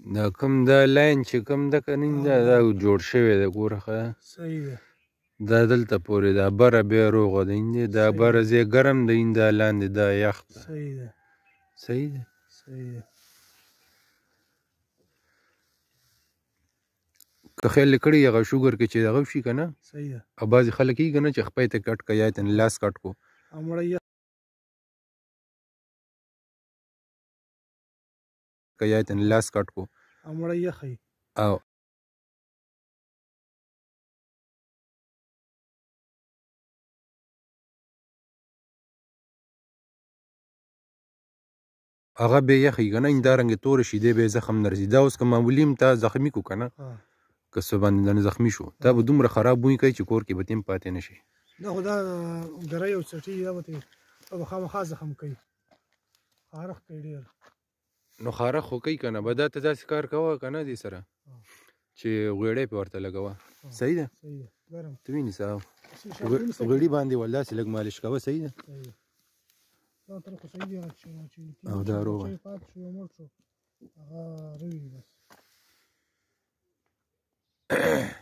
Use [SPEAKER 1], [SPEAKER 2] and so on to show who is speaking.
[SPEAKER 1] دا کوم دا لاین چې کوم ده که نه دا جوړ شوی دی ګوره ښه
[SPEAKER 2] صحیح ده
[SPEAKER 1] دا دلته پورې دا بره بیا روغه ده دا بره ځای ګرم دی دا لاندې دا یخ ده
[SPEAKER 2] صحیح ده
[SPEAKER 1] صحیح ده
[SPEAKER 2] صحیح ده
[SPEAKER 1] که خیال یې کړی هغه شوګر کې چې دغه شي که نه
[SPEAKER 2] صحیح ده
[SPEAKER 1] او بعضې خلک یې که نه چې خپۍ ته کټ که یا یې ته لاس کټ کو که یا یې ته لاس کټ کو
[SPEAKER 2] مړه یخی
[SPEAKER 1] او هغه بیا یخی که نه همدارنګې توره شي دی بیا زخم نه رسي دا اوس که معمولي هم تا زخمي کو که نه که څه باندې زخمي شو دا به دومره خراب بوی کوي چې کور کې به تیم پاتې نه شي
[SPEAKER 2] دا خو دا ګری او څټي دا به خامخا زخم کوي خارښ کوي ډېر
[SPEAKER 1] نو خارښ خو کوي که نه به دا ته داسې کار کوه که نه دې سره چې غوړی پې ورته لګوه صحیح ده ته وینې صاحب غوړي باندې ول داسې لږ مالش کوه صحیح ده او دا روغه هغه روي بس